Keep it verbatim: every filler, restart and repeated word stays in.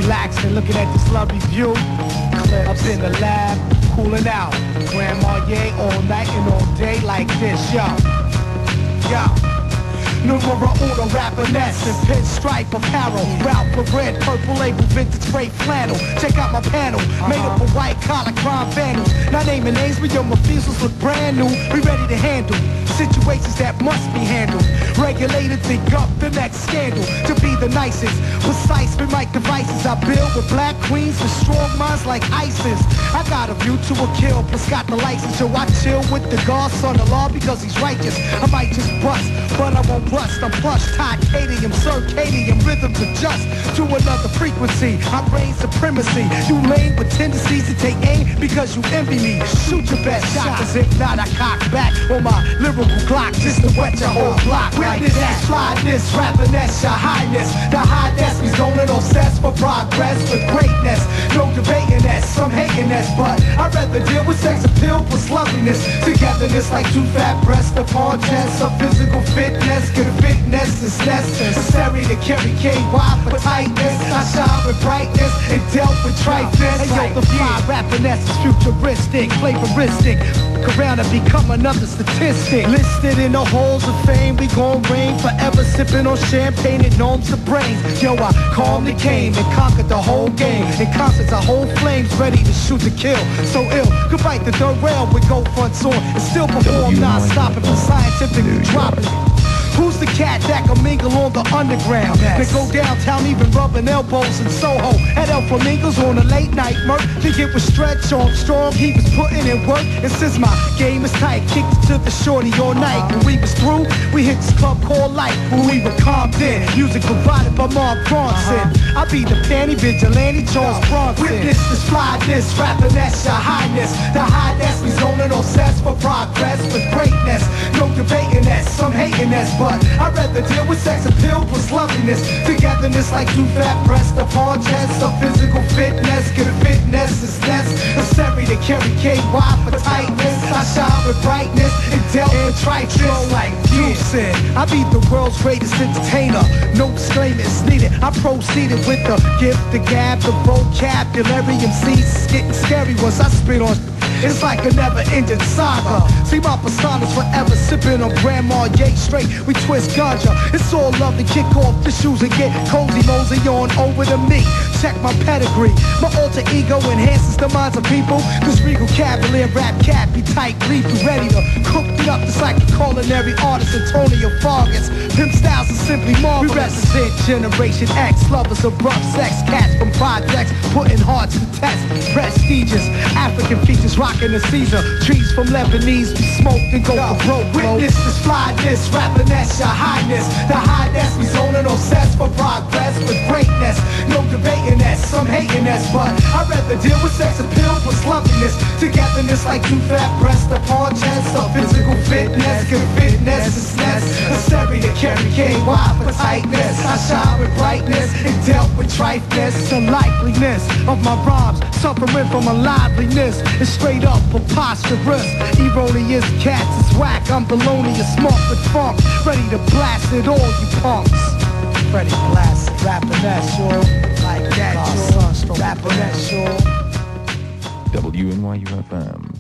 relaxing, looking at this lovely view. Up in the lab, cooling out. Grandma yay all night and all day like this, yo. Yo. Numero uno rapper Ness and pinstripe apparel. Ralph for red, purple label, vintage spray flannel. Check out my panel, made up of white collar crime vandals. Not naming names, but yo, my feasels look brand new. We ready to handle situations that must be handled. Regulated, think up the next scandal. To be the nicest, precise with my devices. I build with black queens with strong minds like ISIS. I got a view to a kill, plus got the license. So I chill with the God, son of law, because he's righteous. I might just bust, but I won't rust. I'm plush, titanium, circadian rhythm adjust to another frequency. I reign supremacy. You lame with tendencies to take aim because you envy me. Shoot your best shot, cause if not, I cock back on my lyrical clock just to wet your whole block. Witness that flyness, rapping that's your highness. The high desk is going obsessed for progress with greatness. No debating that, some hating that, but I'd rather deal with sex appeal plus loveliness. Togetherness like two fat breasts upon chest of physical fitness. Good fitness is necessary to carry K Y for tightness. I shine with brightness and dealt with triteness. Hey yo, the fly rapping that's futuristic, flavoristic. Around and become another statistic. Listed in the halls of fame, we gon' reign forever, sipping on champagne and gnomes of brains. Yo, I calmly came and conquered the whole game. In concerts, I hold flames ready to shoot to kill. So ill, could bite the dirt rail with gold fronts on and still perform non-stopping for scientific dropping. Who's the cat that can mingle on the underground? They go downtown even rubbing elbows in Soho. At El Flamingos on a late night murk. Think it was Stretch Armstrong, he was putting in work. And since my game is tight, kicked it to the shorty all night. When we was through, we hit this club called Life. When we were calmed in, music provided by Mark Bronson. I be the panty vigilante Charles Bronson. Witness this fly, this rapping that's your highness. The high desk be zoning obsessed for progress with greatness. No debating that, some hating that, but I'd rather deal with sex appeal plus loveliness. Togetherness like two fat breasts upon chest of physical fitness. Good fitness is necessary to carry K Y for tightness. I shine with brightness and dealt with triteness like you said. I be the world's greatest entertainer. No disclaimers needed. I proceeded with the gift, the gab, the vocabulary. M Cs getting scary once I spit on. It's like a never-ending saga. See my personas forever sipping on Grandma Yay straight. We twist ganja. It's all love to kick off the shoes and get cozy mosey on over to me. Check my pedigree. My alter ego enhances the minds of people. Cause regal cavalier rap cat be tight, leave you ready to cook it up just like a culinary artist Antonio Vargas. Pimp styles are simply marvelous. We represent Generation X, lovers of rough sex, cats from projects, putting hearts to test. Prestigious African features rocking the Caesar. Trees from Lebanese, we smoke and go for broke. Witness this flyness, rapping that's your highness. The highness we zoning obsessed for progress with greatness. No debating that, some hating that, but I'd rather deal with sex appeal plus loveliness. Togetherness like two fat breasts upon chest of physical fitness. Good fitness is necessary to carry K Y for tightness. I shine with brightness and dealt with triteness. The likeliness of my rhymes, suffering from a liveliness. It's straight up preposterous. Erroneous cats is whack. I'm Bologna, smart with funk. Ready to blast it all, you punks. Ready to blast it. Rapping that sure. Like that, sure. Rapping that sure. W N Y U F M.